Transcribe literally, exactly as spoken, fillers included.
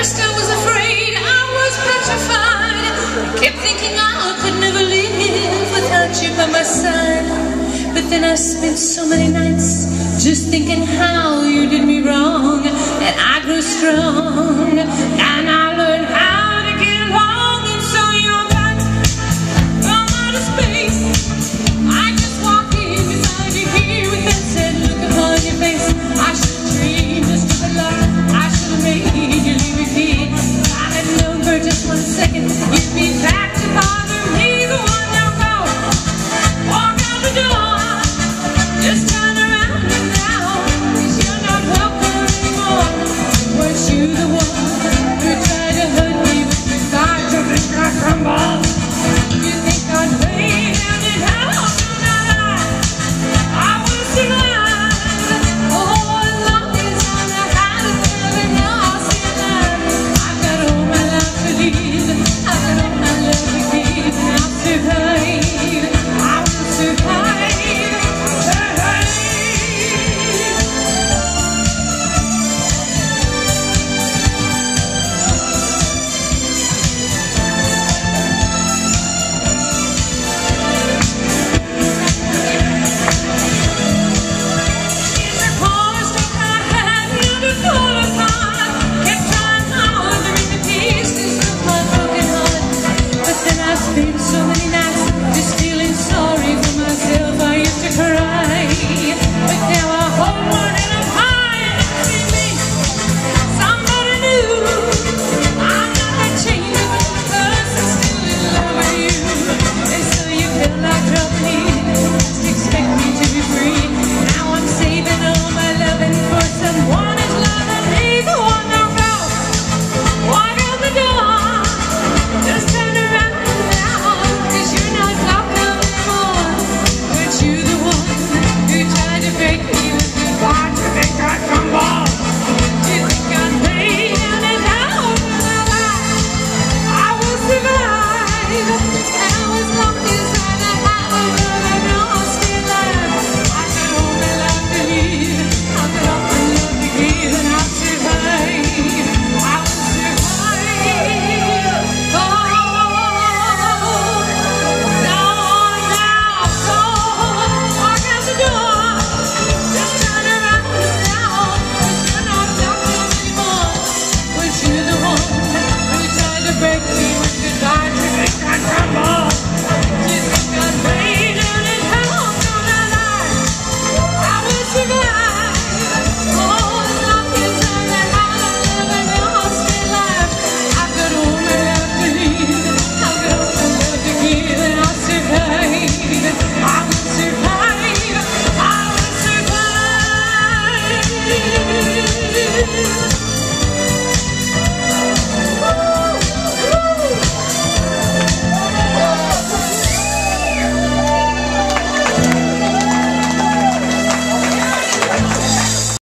first I was afraid, I was petrified. I kept thinking I could never live without you by my side. But then I spent so many nights just thinking how you did me wrong, and I grew strong.